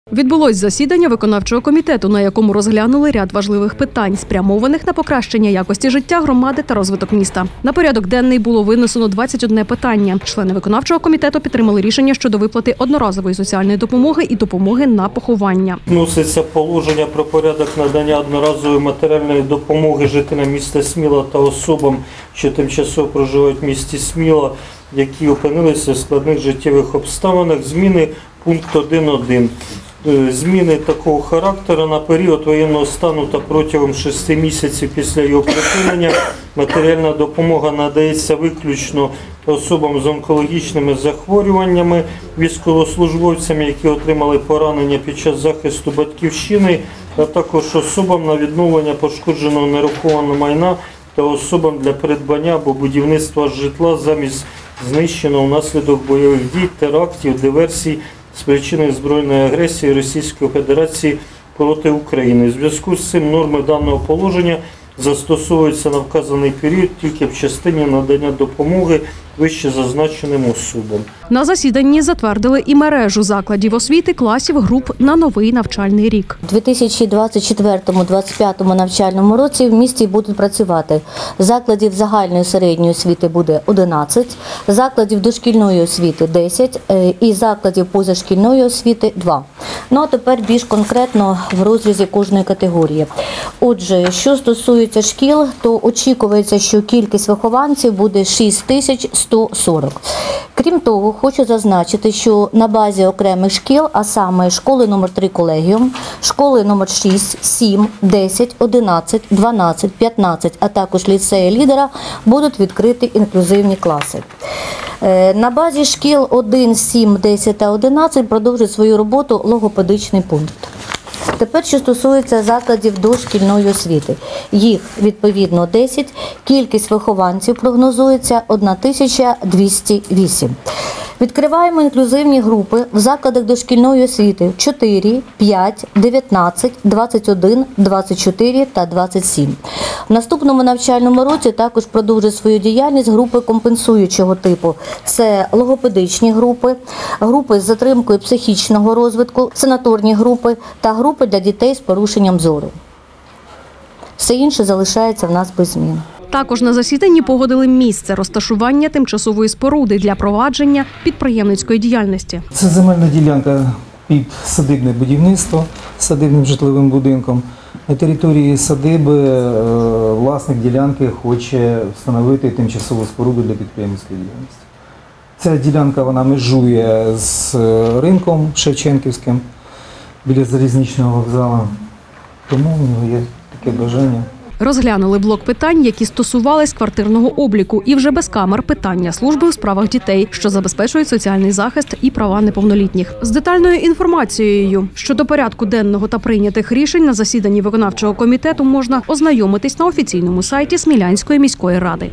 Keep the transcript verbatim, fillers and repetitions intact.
Відбулось засідання виконавчого комітету, на якому розглянули ряд важливих питань, спрямованих на покращення якості життя громади та розвиток міста. На порядок денний було винесено двадцять одне питання. Члени виконавчого комітету підтримали рішення щодо виплати одноразової соціальної допомоги і допомоги на поховання. Вноситься положення про порядок надання одноразової матеріальної допомоги жителям міста Сміла та особам, що тимчасово проживають в місті Сміла, які опинилися в складних життєвих обставинах. Зміни пункт один точка один. Зміни такого характеру: на період воєнного стану та протягом шести місяців після його припинення матеріальна допомога надається виключно особам з онкологічними захворюваннями, військовослужбовцям, які отримали поранення під час захисту батьківщини, а також особам на відновлення пошкодженого нерухомого майна та особам для придбання або будівництва житла замість знищеного внаслідок бойових дій, терактів, диверсій, спричинених збройної агресії Російської Федерації проти України. У зв'язку з цим норми даного положення застосовуються на вказаний період тільки в частині надання допомоги вище зазначеним особам. На засіданні затвердили і мережу закладів освіти, класів, груп на новий навчальний рік. У дві тисячі двадцять четвертому - двадцять п'ятому навчальному році в місті будуть працювати закладів загальної середньої освіти буде одинадцять, закладів дошкільної освіти десять і закладів позашкільної освіти два. Ну а тепер більш конкретно в розрізі кожної категорії. Отже, що стосується шкіл, то очікується, що кількість вихованців буде шість тисяч сто сорок. Крім того, хочу зазначити, що на базі окремих шкіл, а саме школи номер три колегіум, школи номер шість, сім, десять, одинадцять, дванадцять, п'ятнадцять, а також ліцеї лідера будуть відкриті інклюзивні класи. На базі шкіл один, сім, десять та одинадцять продовжує свою роботу логопедичний пункт. Тепер, що стосується закладів дошкільної освіти. Їх, відповідно, десять, кількість вихованців прогнозується тисяча двісті вісім. Відкриваємо інклюзивні групи в закладах дошкільної освіти чотири, п'ять, дев'ятнадцять, двадцять один, двадцять чотири та двадцять сім. В наступному навчальному році також продовжує свою діяльність групи компенсуючого типу. Це логопедичні групи, групи з затримкою психічного розвитку, санаторні групи та групи для дітей з порушенням зору. Все інше залишається в нас без змін. Також на засіданні погодили місце розташування тимчасової споруди для провадження підприємницької діяльності. Це земельна ділянка під садибне будівництво, садибним житловим будинком. На території садиби власник ділянки хоче встановити тимчасову споруду для підприємницької діяльності. Ця ділянка вона межує з ринком Шевченківським біля залізничного вокзалу, тому в нього є таке бажання. Розглянули блок питань, які стосувались квартирного обліку, і вже без камер питання служби у справах дітей, що забезпечують соціальний захист і права неповнолітніх. З детальною інформацією щодо порядку денного та прийнятих рішень на засіданні виконавчого комітету можна ознайомитись на офіційному сайті Смілянської міської ради.